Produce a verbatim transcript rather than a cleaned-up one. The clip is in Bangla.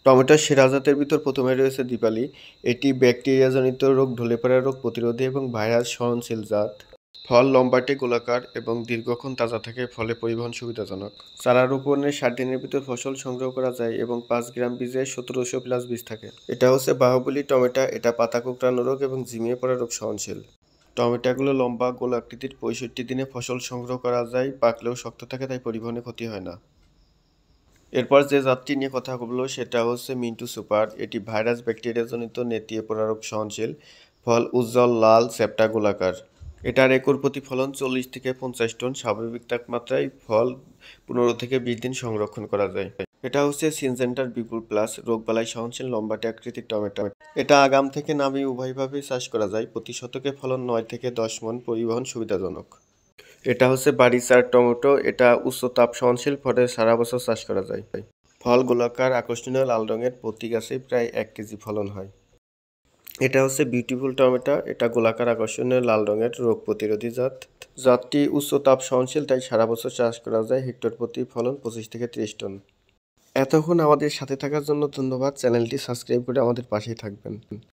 টমেটোর সেরা জাতের ভিতর প্রথমে রয়েছে দীপালি। এটি ব্যাকটেরিয়াজনিত রোগ, ঢলে পড়া রোগ প্রতিরোধী এবং ভাইরাস সহনশীল জাত। ফল লম্বাটে গোলাকার এবং দীর্ঘক্ষণ তাজা থাকে, ফলে পরিবহন সুবিধাজনক। চারা রোপণের ষাট দিনের ভিতর ফসল সংগ্রহ করা যায় এবং পাঁচ গ্রাম বীজে সতেরোশো প্লাস বীজ থাকে। এটা হচ্ছে বাহুবলী টমেটো। এটা পাতা কোঁকড়ানো রোগ এবং ঝিমিয়ে পড়া রোগ সহনশীল। টমেটোগুলো লম্বা গোলাকৃতির, পঁয়ষট্টি দিনে ফসল সংগ্রহ করা যায়, পাকলেও শক্ত থাকে, তাই পরিবহনে ক্ষতি হয় না। এরপর যে জাতটি নিয়ে কথা বলবো সেটা হচ্ছে মিন্টু সুপার। এটি ভাইরাস ব্যাকটেরিয়াজনিত নেতিয়ে পড়া রোগ সহনশীল। ফল উজ্জ্বল লাল, চ্যাপ্টা গোলাকার। এটার একর প্রতি ফলন চল্লিশ থেকে পঞ্চাশ টন। স্বাভাবিক তাপমাত্রায় ফল পনেরো থেকে বিশ দিন সংরক্ষণ করা যায়। এটা হচ্ছে সিনজেন্টার বিপুল প্লাস, রোগবালাই সহনশীল লম্বাটে আকৃতির টমেটো। এটা আগাম থেকে নামি উভয়ভাবেই চাষ করা যায়। প্রতি শতকে ফলন নয় থেকে দশ মন, পরিবহন সুবিধাজনক। এটা হচ্ছে বাড়িচার টমেটো। এটা উচ্চ তাপ সহনশীল, ফলে সারা বছর চাষ করা যায়। ফল গোলাকার, আকর্ষণীয় লাল রঙের, প্রতি গাছে প্রায় এক কেজি ফলন হয়। এটা হচ্ছে বিউটিফুল টমেটো। এটা গোলাকার, আকর্ষণীয় লাল রঙের, রোগ প্রতিরোধী জাত। জাতটি উচ্চ তাপ সহনশীল, তাই সারা বছর চাষ করা যায়। হেক্টর প্রতি ফলন পঁচিশ থেকে ত্রিশ টন। এতক্ষণ আমাদের সাথে থাকার জন্য ধন্যবাদ। চ্যানেলটি সাবস্ক্রাইব করে আমাদের পাশেই থাকবেন।